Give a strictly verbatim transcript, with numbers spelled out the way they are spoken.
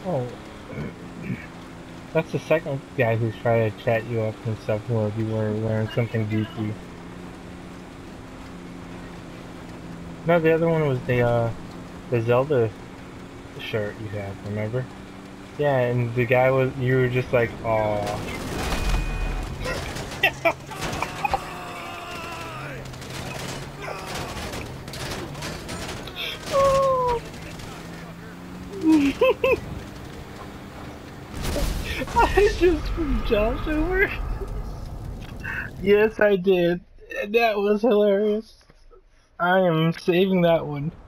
Oh, that's the second guy who's trying to chat you up and stuff while you were wearing something geeky. No, the other one was the uh, the Zelda shirt you had. Remember? Yeah, and the guy was. You were just like, "Aw." I just jumped over. Yes, I did. That was hilarious. I am saving that one.